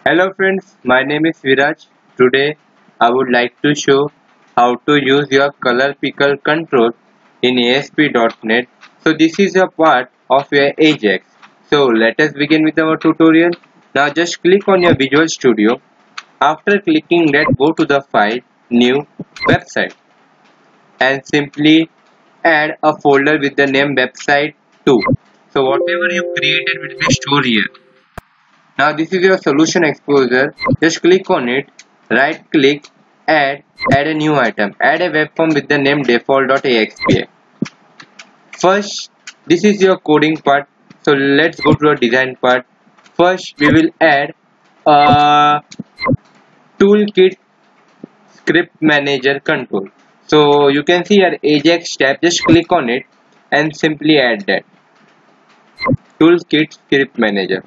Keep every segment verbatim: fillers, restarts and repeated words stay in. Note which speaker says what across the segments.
Speaker 1: Hello friends, my name is Viraj. Today I would like to show how to use your color picker control in A S P dot net. So this is a part of your Ajax. So let us begin with our tutorial. Now just click on your Visual Studio. After clicking that, go to the file, new, website, and simply add a folder with the name website two. So whatever you created will be stored here. Now this is your solution exposure. Just click on it, right click, add, add a new item. Add a web form with the name default.axpa. First, this is your coding part. So let's go to the design part. First, we will add a toolkit script manager control. So you can see your Ajax tab. Just click on it and simply add that toolkit script manager.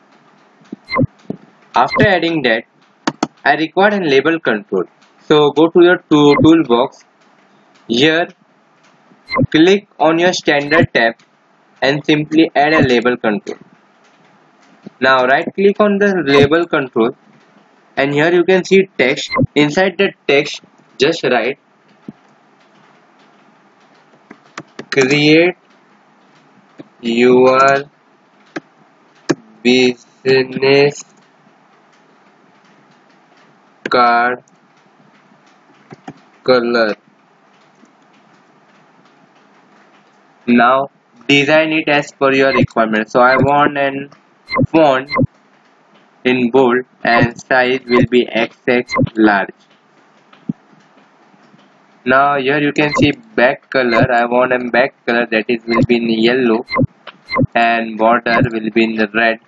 Speaker 1: After adding that, I require a label control. So go to your tool toolbox. Here, click on your standard tab and simply add a label control. Now right click on the label control and here you can see text. Inside the text, just write create your business card color. Now design it as per your requirement. So I want an font in bold and size will be X X large. Now here you can see back color. I want a back color that is will be in yellow and border will be in the red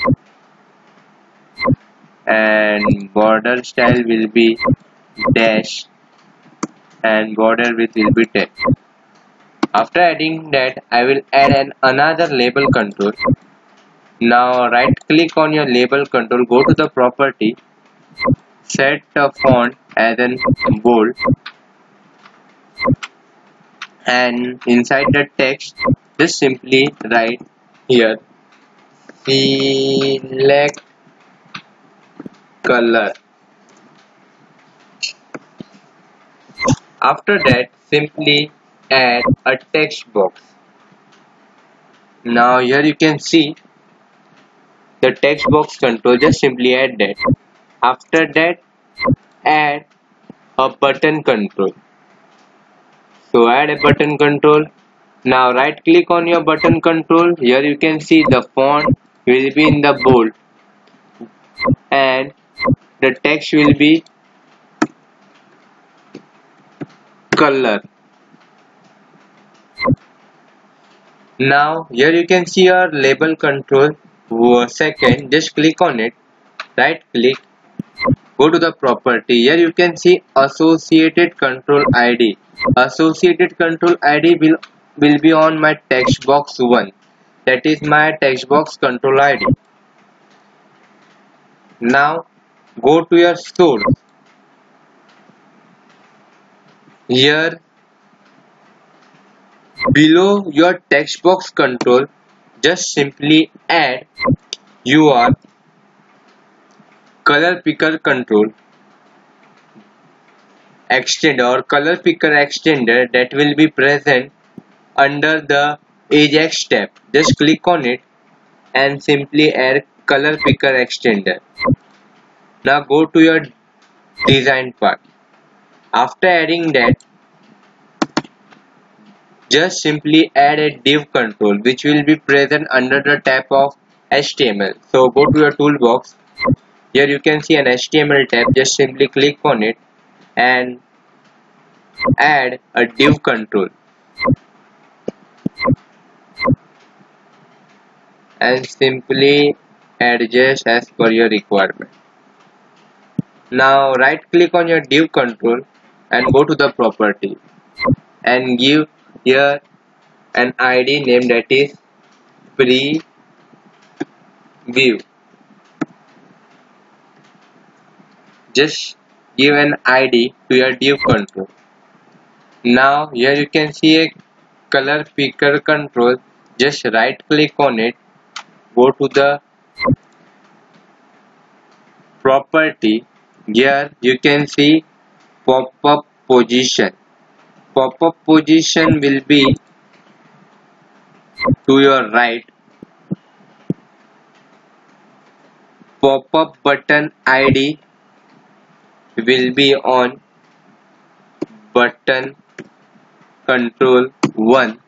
Speaker 1: and border style will be dash and border width will be ten. After adding that, I will add an another label control. Now right click on your label control, go to the property, set the font as in bold and inside the text just simply write here select color. After that simply add a text box. Now here you can see the text box control, just simply add that. After that add a button control. So add a button control. Now right click on your button control. Here you can see the font will be in the bold and the text will be color. Now here you can see your label control. Second, just click on it, right click, go to the property. Here you can see associated control I D. Associated control I D will will be on my text box one. That is my text box control I D. Now go to your source. Here below your text box control, just simply add your color picker control extender or color picker extender that will be present under the Ajax tab. Just click on it and simply add color picker extender. Now go to your design part. After adding that, just simply add a div control which will be present under the tab of H T M L. So go to your toolbox. Here you can see an H T M L tab. Just simply click on it and add a div control and simply adjust as per your requirement. Now right click on your div control and go to the property and give here an I D name that is preview. Just give an I D to your div control. Now here you can see a color picker control. Just right click on it, go to the property, here you can see pop-up position. Pop-up position will be to your right. Pop-up button I D will be on button control one.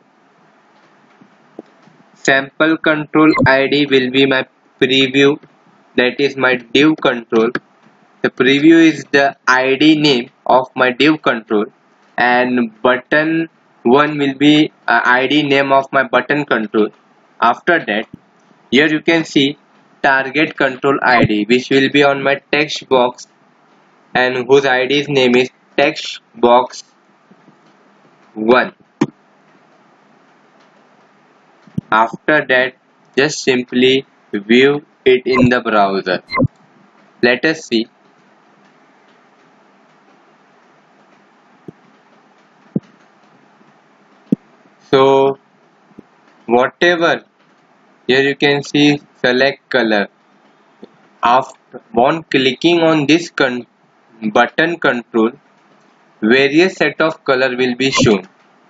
Speaker 1: Sample control I D will be my preview, that is my div control. The preview is the I D name of my div control, and button one will be uh, I D name of my button control. After that, here you can see target control I D, which will be on my text box and whose I D's name is text box one. After that, just simply view it in the browser. Let us see. So whatever, here you can see select color. After on clicking on this con button control, various set of color will be shown.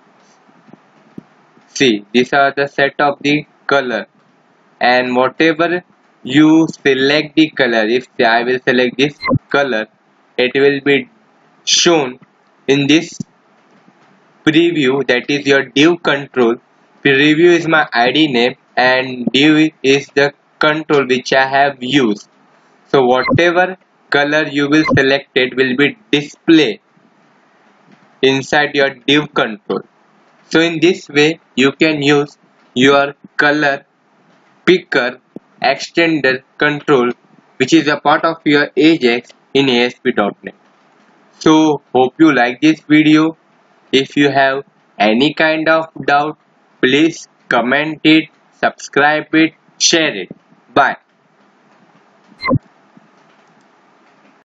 Speaker 1: See, these are the set of the color, and whatever you select the color, if say I will select this color, it will be shown in this preview, that is your div control. Preview is my I D name and div is the control which I have used. So whatever color you will select it will be displayed inside your div control. So in this way you can use your color picker extender control, which is a part of your Ajax in A S P dot net. So hope you like this video. If you have any kind of doubt, please comment it, subscribe it, share it. Bye.